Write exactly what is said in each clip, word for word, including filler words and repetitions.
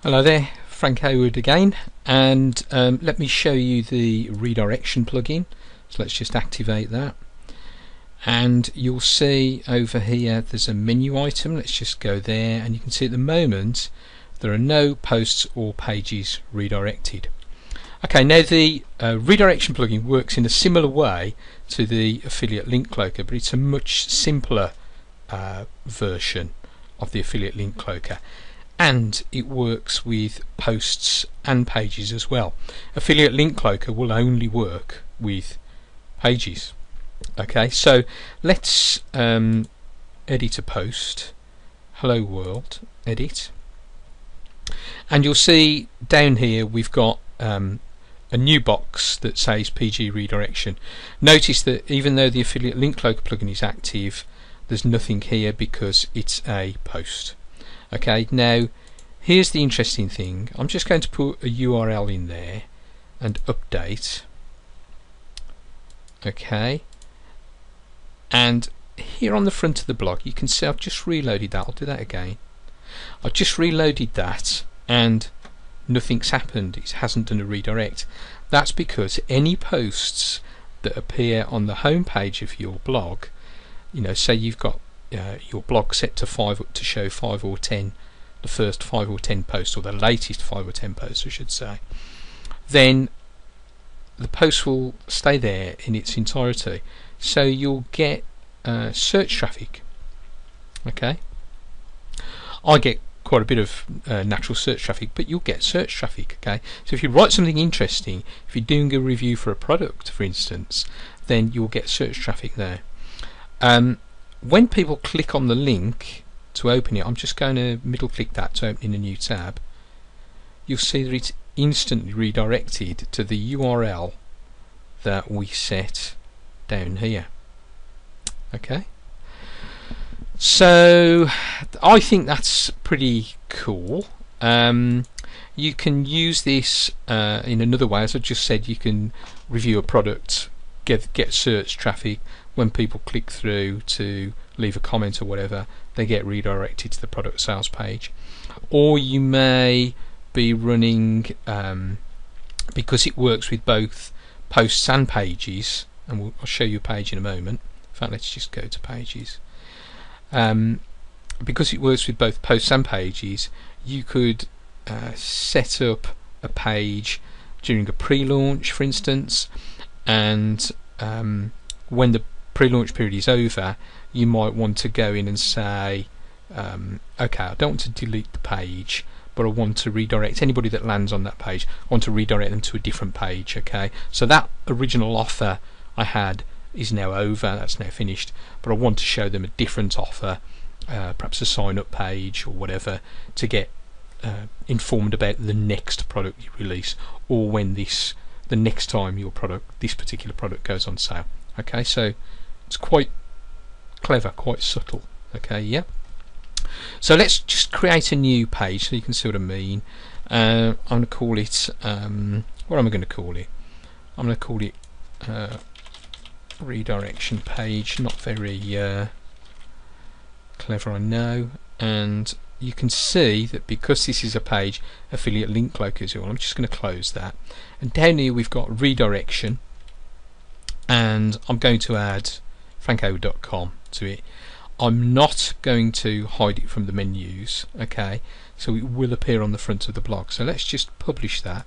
Hello there, Frank Hayward again, and um, let me show you the redirection plugin. So let's just activate that, and you'll see over here there's a menu item. Let's just go there, and you can see at the moment there are no posts or pages redirected. Okay, now the uh, redirection plugin works in a similar way to the affiliate link cloaker, but it's a much simpler uh, version of the affiliate link cloaker. And it works with posts and pages as well. Affiliate link cloaker will only work with pages. Okay, so let's um, edit a post. Hello world, edit, and you'll see down here we've got um, a new box that says P G redirection. Notice that even though the affiliate link cloaker plugin is active, there's nothing here because it's a post. Okay, now here's the interesting thing. I'm just going to put a U R L in there and update. Okay, and here on the front of the blog you can see I've just reloaded that. I'll do that again. I've just reloaded that and nothing's happened. It hasn't done a redirect. That's because any posts that appear on the home page of your blog, you know, say you've got uh, your blog set to five to show five or ten, the first five or ten posts, or the latest five or ten posts I should say, then the post will stay there in its entirety, so you'll get uh, search traffic. Okay, I get quite a bit of uh, natural search traffic, but you'll get search traffic. Okay, so if you write something interesting, if you're doing a review for a product for instance, then you'll get search traffic there. Um, when people click on the link to open it, I'm just going to middle click that to open in a new tab, you'll see that it's instantly redirected to the U R L that we set down here. Okay, so I think that's pretty cool. Um, you can use this uh, in another way. As I just said, you can review a product, get get search traffic. When people click through to leave a comment or whatever, they get redirected to the product sales page. Or you may be running, um, because it works with both posts and pages, and we'll, I'll show you a page in a moment. In fact, let's just go to pages. Um, because it works with both posts and pages, you could uh, set up a page during a pre-launch, for instance, and um, when the pre-launch period is over, you might want to go in and say, um, okay, I don't want to delete the page, but I want to redirect anybody that lands on that page, I want to redirect them to a different page. Okay, so that original offer I had is now over, that's now finished, but I want to show them a different offer, uh, perhaps a sign up page or whatever, to get uh, informed about the next product you release, or when this the next time your product this particular product goes on sale. Okay, so it's quite clever, quite subtle. Okay, yeah. So let's just create a new page so you can see what I mean. Uh, I'm going to call it, um, what am I going to call it? I'm going to call it uh, redirection page. Not very uh, clever, I know. And you can see that because this is a page, affiliate link cloaker is all. I'm just going to close that. And down here we've got redirection, and I'm going to add frank hayward dot com to it. I'm not going to hide it from the menus, okay, so it will appear on the front of the blog. So let's just publish that.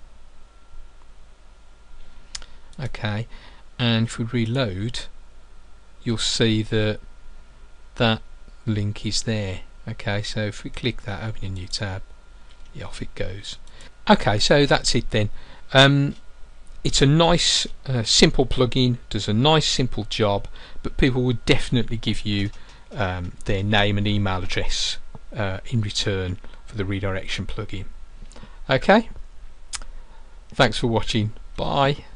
Okay, and if we reload, you'll see that that link is there. Okay, so if we click that, open a new tab, yeah, off it goes. Okay, so that's it then. Um, It's a nice, uh, simple plugin, does a nice, simple job, but people would definitely give you um, their name and email address uh, in return for the redirection plugin. Okay, thanks for watching. Bye.